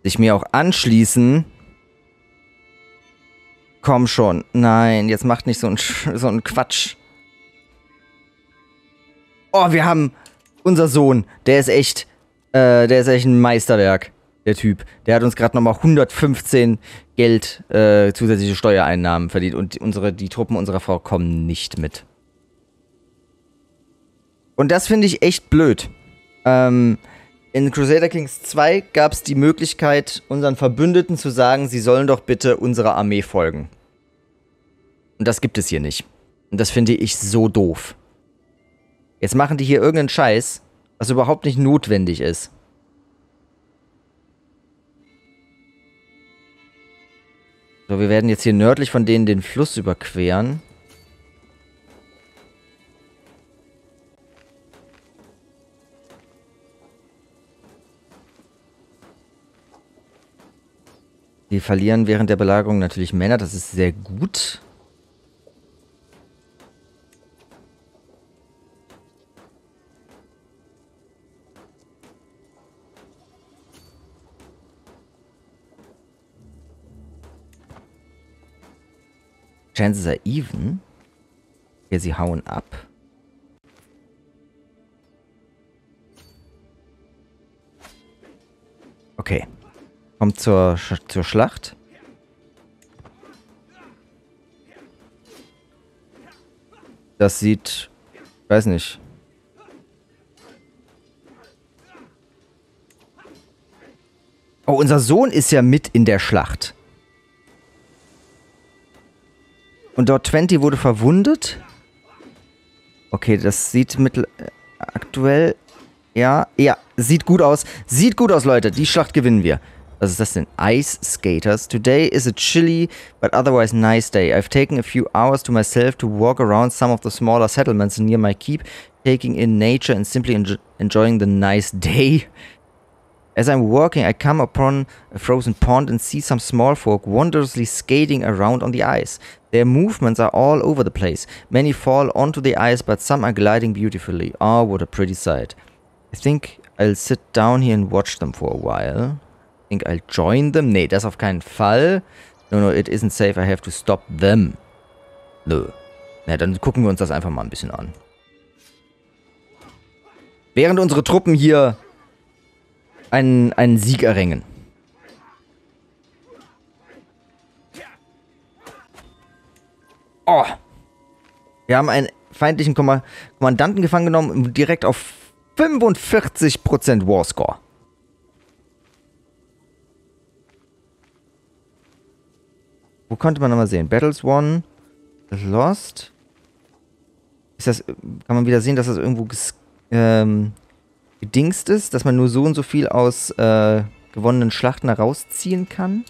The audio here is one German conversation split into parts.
sich mir auch anschließen. Komm schon. Nein, jetzt macht nicht so ein Quatsch. Oh, wir haben unser Sohn. Der ist echt ein Meisterwerk, der Typ. Der hat uns gerade nochmal 115 Geld zusätzliche Steuereinnahmen verdient. Und die Truppen unserer Frau kommen nicht mit. Und das finde ich echt blöd. In Crusader Kings 2 gab es die Möglichkeit, unseren Verbündeten zu sagen, sie sollen doch bitte unserer Armee folgen. Und das gibt es hier nicht. Und das finde ich so doof. Jetzt machen die hier irgendeinen Scheiß, was überhaupt nicht notwendig ist. So, wir werden jetzt hier nördlich von denen den Fluss überqueren. Die verlieren während der Belagerung natürlich Männer, das ist sehr gut. Chances are even. Hier, sie hauen ab. Okay. Kommt zur Schlacht. Das sieht... Ich weiß nicht. Oh, unser Sohn ist ja mit in der Schlacht. Und dort 20 wurde verwundet. Okay, das sieht aktuell... Ja, sieht gut aus. Sieht gut aus, Leute. Die Schlacht gewinnen wir. Was ist das denn? Ice Skaters. Today is a chilly, but otherwise nice day. I've taken a few hours to myself to walk around some of the smaller settlements near my keep, taking in nature and simply enjoying the nice day. As I'm walking, I come upon a frozen pond and see some small folk wondrously skating around on the ice. Their movements are all over the place. Many fall onto the ice, but some are gliding beautifully. Oh, what a pretty sight. I think I'll sit down here and watch them for a while. I think I'll join them. Nee, das auf keinen Fall. No, it isn't safe. I have to stop them. Nö. Na, dann gucken wir uns das einfach mal ein bisschen an. Während unsere Truppen hier einen Sieg erringen. Oh. Wir haben einen feindlichen Kommandanten gefangen genommen und direkt auf 45% Warscore. Wo konnte man nochmal sehen? Battles won, lost. Kann man wieder sehen, dass das irgendwo gedingst ist, dass man nur so und so viel aus gewonnenen Schlachten herausziehen kann?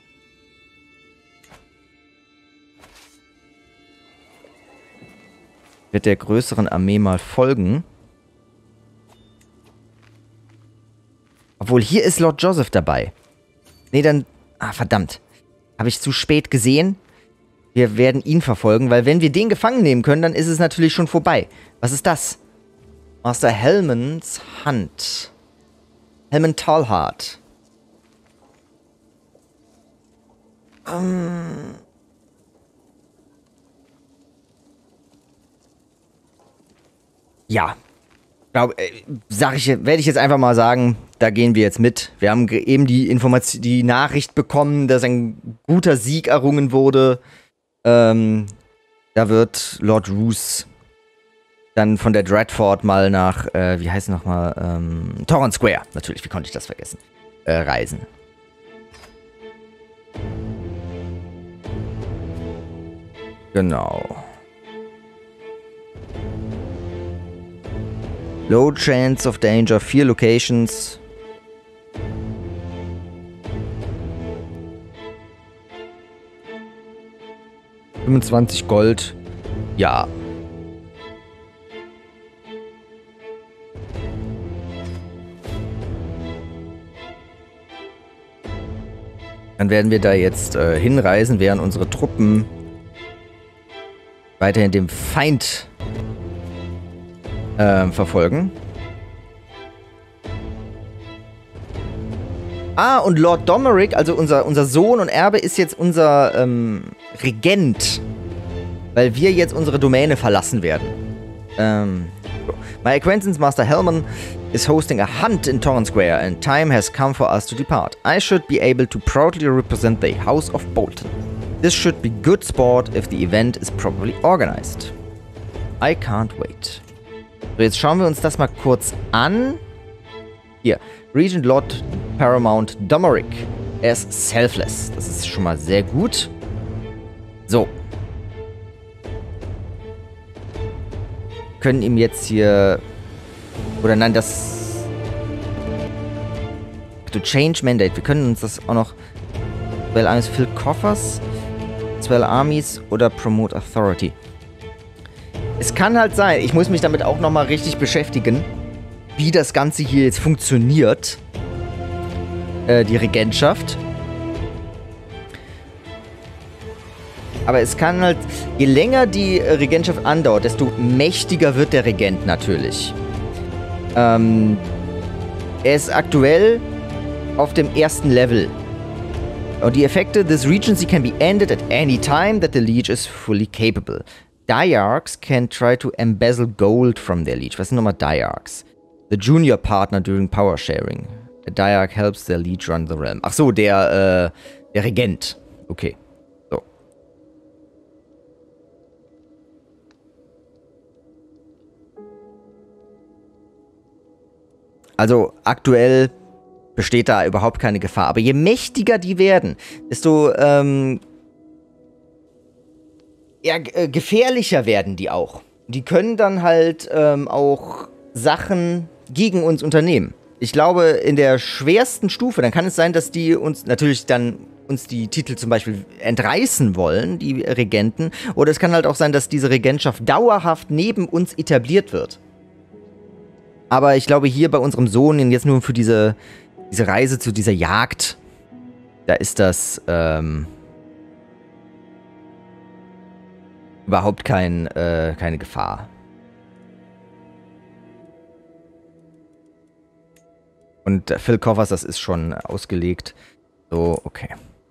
Wird der größeren Armee mal folgen. Obwohl, hier ist Lord Joseph dabei. Nee, dann... Ah, verdammt. Habe ich zu spät gesehen? Wir werden ihn verfolgen, weil wenn wir den gefangen nehmen können, dann ist es natürlich schon vorbei. Was ist das? Master Helmans Hand. Helmand Tallhart. Ja. Werde ich jetzt einfach mal sagen, da gehen wir jetzt mit. Wir haben eben die Nachricht bekommen, dass ein guter Sieg errungen wurde. Da wird Lord Roose dann von der Dreadfort mal nach, wie heißt es nochmal, Torrent Square, natürlich, wie konnte ich das vergessen, reisen. Genau. Low chance of danger, 4 locations. $25 Gold. Ja. Dann werden wir da jetzt hinreisen, während unsere Truppen weiterhin dem Feind verfolgen. Ah, und Lord Domeric, also unser Sohn und Erbe, ist jetzt unser Regent. Weil wir jetzt unsere Domäne verlassen werden. My acquaintance Master Hellman is hosting a hunt in Torrent Square and time has come for us to depart. I should be able to proudly represent the House of Bolton. This should be good sport if the event is properly organized. I can't wait. So, jetzt schauen wir uns das mal kurz an. Hier, Regent Lord Paramount Domeric. Er ist selfless. Das ist schon mal sehr gut. So. Können ihm jetzt hier... Oder nein, das... To change mandate. Wir können uns das auch noch... Spell Armies, fill Coffers, Spell Armies oder Promote Authority. Es kann halt sein, ich muss mich damit auch nochmal richtig beschäftigen, wie das Ganze hier jetzt funktioniert. Die Regentschaft. Aber es kann halt, je länger die Regentschaft andauert, desto mächtiger wird der Regent natürlich. Er ist aktuell auf dem ersten Level. Und die Effekte, this regency can be ended at any time that the liege is fully capable. Diarchs can try to embezzle gold from their liege. Was sind nochmal Diarchs? The junior partner during power sharing. A Diarch helps their liege run the realm. Ach so, der Regent. Okay. So. Also aktuell besteht da überhaupt keine Gefahr. Aber je mächtiger die werden, desto gefährlicher werden die auch. Die können dann halt auch Sachen gegen uns unternehmen. Ich glaube, in der schwersten Stufe, dann kann es sein, dass die uns natürlich dann die Titel zum Beispiel entreißen wollen, die Regenten. Oder es kann halt auch sein, dass diese Regentschaft dauerhaft neben uns etabliert wird. Aber ich glaube, hier bei unserem Sohn, jetzt nur für diese Reise zu dieser Jagd, da ist das überhaupt keine Gefahr. Und Phil Coffers, das ist schon ausgelegt. So, okay.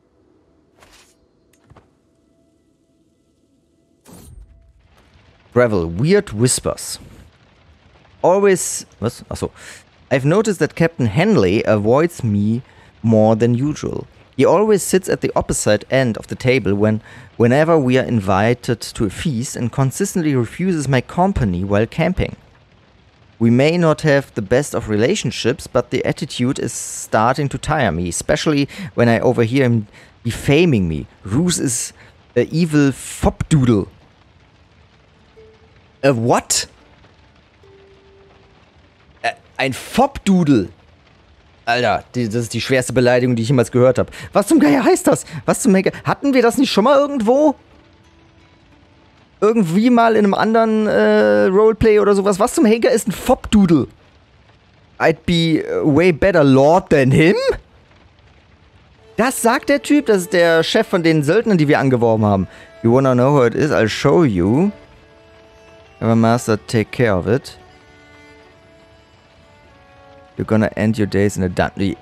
Gravel, weird whispers. Always... Was? Achso. I've noticed that Captain Henley avoids me more than usual. He always sits at the opposite end of the table whenever we are invited to a feast and consistently refuses my company while camping. We may not have the best of relationships, but the attitude is starting to tire me, especially when I overhear him defaming me. Roos is a evil fopdoodle. A what? Ein Fopdoodle. Alter, das ist die schwerste Beleidigung, die ich jemals gehört habe. Was zum Geier heißt das? Was zum Henker? Hatten wir das nicht schon mal irgendwo? Irgendwie mal in einem anderen Roleplay oder sowas. Was zum Henker ist ein Fopdoodle? I'd be way better lord than him? Das sagt der Typ, das ist der Chef von den Söldnern, die wir angeworben haben. You wanna know who it is? I'll show you. Have a master take care of it. You're gonna end your days in a dungeon.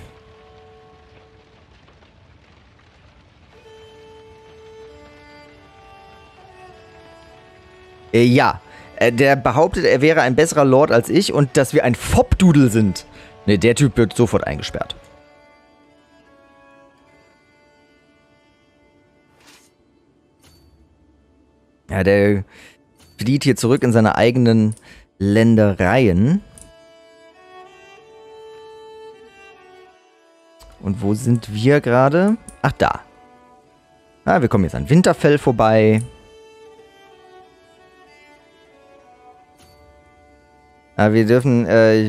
Ja, der behauptet, er wäre ein besserer Lord als ich und dass wir ein Fopdoodle sind. Ne, der Typ wird sofort eingesperrt. Ja, der flieht hier zurück in seine eigenen Ländereien. Und wo sind wir gerade? Ach, da. Ah, wir kommen jetzt an Winterfell vorbei. Wir dürfen,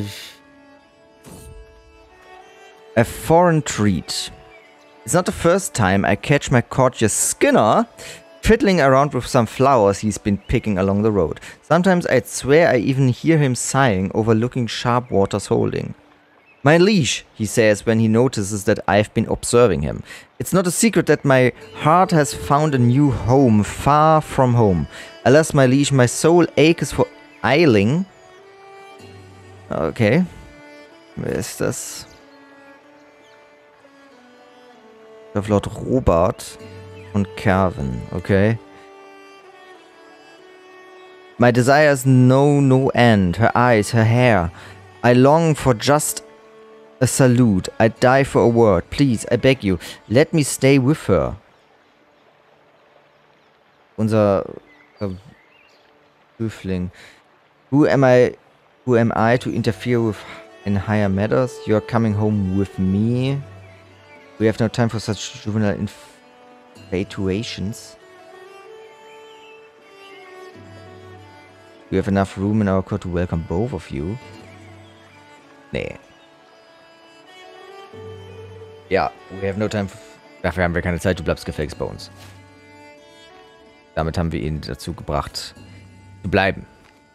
a foreign treat. It's not the first time I catch my courteous Skinner fiddling around with some flowers he's been picking along the road. Sometimes I'd swear I even hear him sighing, overlooking Sharpwater's holding. My liege, he says when he notices that I've been observing him. It's not a secret that my heart has found a new home, far from home. Alas, my liege, my soul aches for Eiling. Okay. Wer ist das? Laut Robert und Kervin, okay. My desires know no end, her eyes, her hair. I long for just a salute. I die for a word. Please, I beg you, let me stay with her. Unser Höfling. Who am I to interfere with in higher matters? You're coming home with me. We have no time for such juvenile infatuations. We have enough room in our court to welcome both of you. Nee. Ja, we have no time. Dafür haben wir keine Zeit, du bleibst gefälligst bei uns. Damit haben wir ihn dazu gebracht, zu bleiben.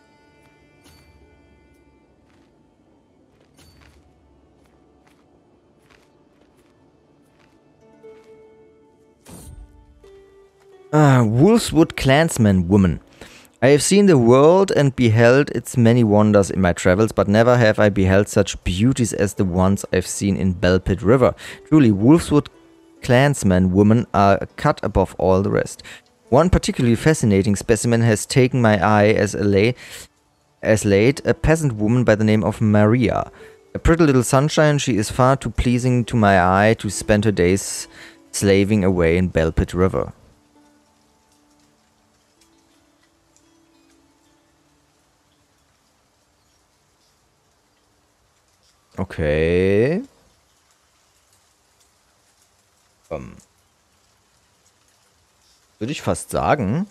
Wolfswood Clansman Woman. I have seen the world and beheld its many wonders in my travels, but never have I beheld such beauties as the ones I've seen in Belpit River. Truly, Wolfswood Clansman women are a cut above all the rest. One particularly fascinating specimen has taken my eye as late, a peasant woman by the name of Maria. A pretty little sunshine, she is far too pleasing to my eye to spend her days slaving away in Belpit River. Okay. Würde ich fast sagen.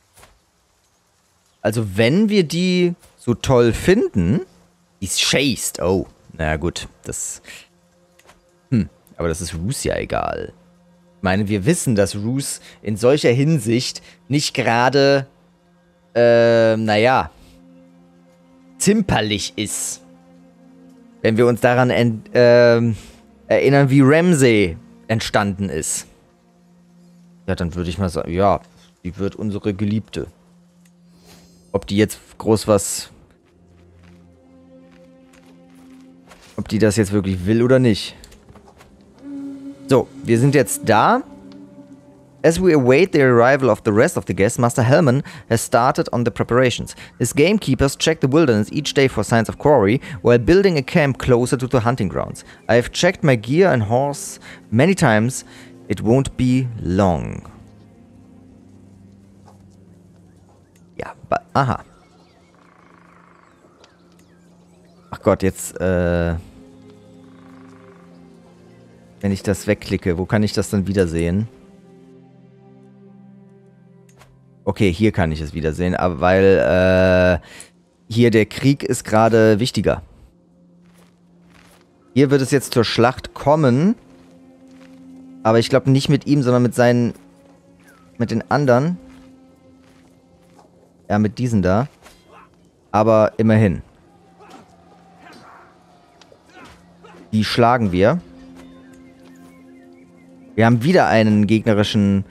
Also wenn wir die so toll finden, die ist chased. Oh, na gut, das... aber das ist Roos ja egal. Ich meine, wir wissen, dass Roos in solcher Hinsicht nicht gerade, naja, zimperlich ist. Wenn wir uns daran erinnern, wie Ramsay entstanden ist. Ja, dann würde ich mal sagen, ja, die wird unsere Geliebte. Ob die jetzt groß was... Ob die das jetzt wirklich will oder nicht. So, wir sind jetzt da. As we await the arrival of the rest of the guests, Master Hellman has started on the preparations. His gamekeepers check the wilderness each day for signs of quarry, while building a camp closer to the hunting grounds. I have checked my gear and horse many times. It won't be long. Ja, aha. Ach Gott, jetzt, wenn ich das wegklicke, wo kann ich das dann wiedersehen? Okay, hier kann ich es wiedersehen, aber weil hier der Krieg ist gerade wichtiger. Hier wird es jetzt zur Schlacht kommen, aber ich glaube nicht mit ihm, sondern mit den anderen. Ja, mit diesen da. Aber immerhin. Die schlagen wir. Wir haben wieder einen gegnerischen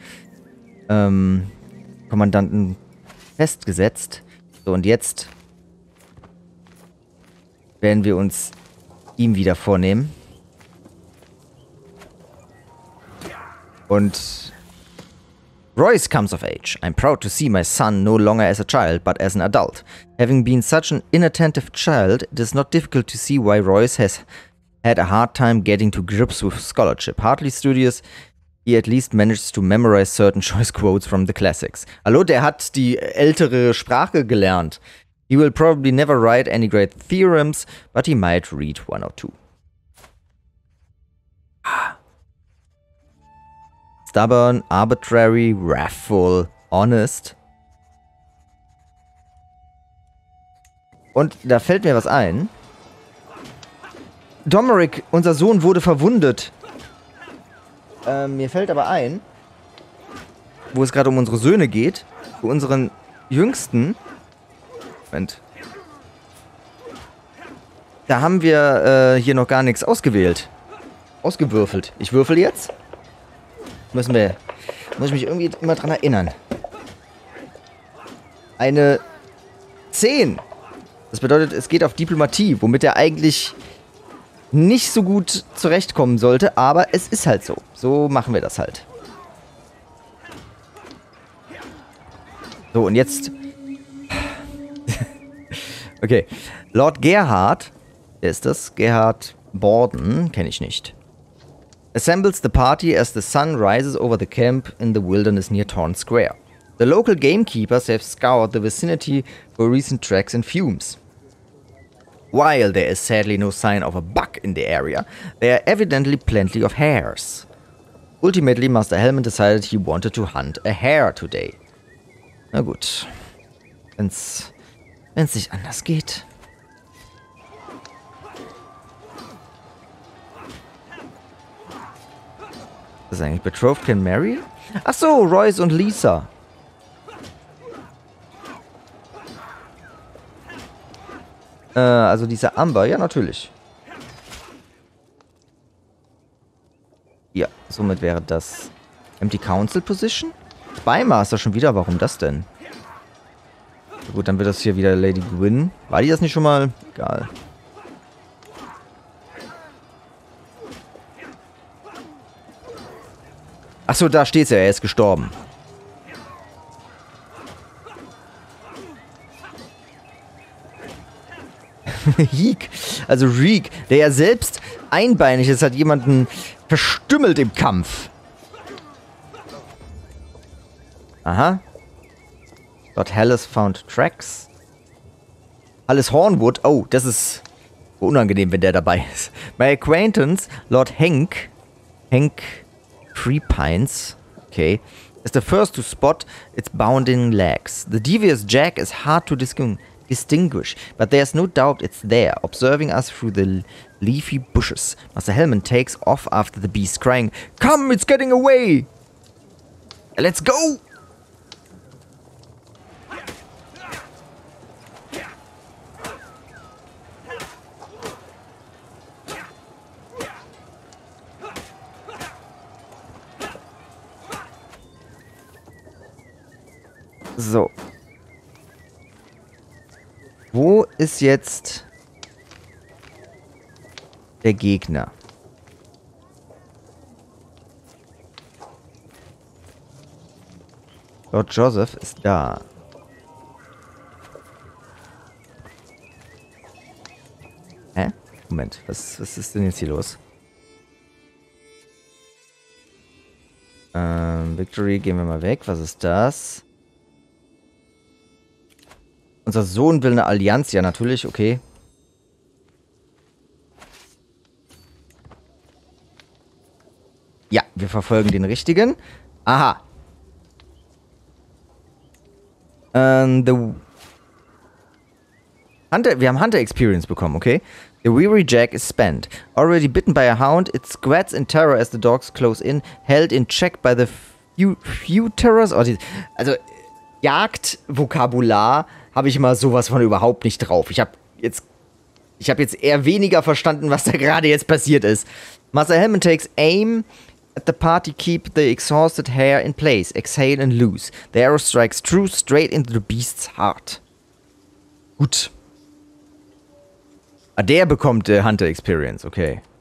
Kommandanten festgesetzt. So, und jetzt werden wir uns ihm wieder vornehmen. Und Royce comes of age. I'm proud to see my son no longer as a child, but as an adult. Having been such an inattentive child, it is not difficult to see why Royce has had a hard time getting to grips with scholarship. Hardly studious, he at least manages to memorize certain choice quotes from the classics. Hallo, der hat die ältere Sprache gelernt. He will probably never write any great theorems, but he might read one or two. Stubborn, arbitrary, wrathful, honest. Und da fällt mir was ein. Domeric, unser Sohn, wurde verwundet. Mir fällt aber ein, wo es gerade um unsere Söhne geht, für unseren Jüngsten. Moment. Da haben wir hier noch gar nichts ausgewählt. Ausgewürfelt. Ich würfel jetzt. Muss ich mich irgendwie immer dran erinnern. Eine 10. Das bedeutet, es geht auf Diplomatie, womit er eigentlich nicht so gut zurechtkommen sollte, aber es ist halt so. So machen wir das halt. So, und jetzt... Okay. Lord Gerhard, wer ist das? Gerhard Borden, kenne ich nicht. Assembles the party as the sun rises over the camp in the wilderness near Torn Square. The local gamekeepers have scoured the vicinity for recent tracks and fumes. While there is sadly no sign of a buck in the area, there are evidently plenty of hares. Ultimately, Master Helmand decided he wanted to hunt a hare today. Na gut. Wenn's nicht anders geht. Was ist eigentlich? Betrothed can marry? Ach so, Royce und Lisa. Also dieser Amber, ja natürlich. Ja, somit wäre das Empty Council Position. Spymaster schon wieder, warum das denn? Gut, dann wird das hier wieder Lady Gwyn. War die das nicht schon mal? Egal. Achso, da steht's ja, er ist gestorben. Heek, also Reek, der ja selbst einbeinig ist, hat jemanden verstümmelt im Kampf. Aha. Lord Hallis found tracks. Hallis Hornwood, oh, das ist unangenehm, wenn der dabei ist. My acquaintance, Lord Hank Three Pines, okay, is the first to spot its bounding legs. The devious jack is hard to distinguish, but there's no doubt it's there, observing us through the leafy bushes. Master Helmand takes off after the beast, crying, "Come, it's getting away! Let's go!" So. Wo ist jetzt der Gegner? Lord Joseph ist da. Hä? Moment, was ist denn jetzt hier los? Victory, gehen wir mal weg. Was ist das? Unser Sohn will eine Allianz. Ja, natürlich, okay. Ja, wir verfolgen den richtigen. Aha. Wir haben Hunter Experience bekommen, okay? The weary jack is spent. Already bitten by a hound, it squats in terror as the dogs close in, held in check by the few terrors. Also, Jagdvokabular habe ich immer sowas von überhaupt nicht drauf. Ich habe jetzt eher weniger verstanden, was da gerade jetzt passiert ist. Master Helmand takes aim at the party, keep the exhausted hare in place, exhale and loose. The arrow strikes true straight into the beast's heart. Gut. Ah, der bekommt Hunter Experience, okay.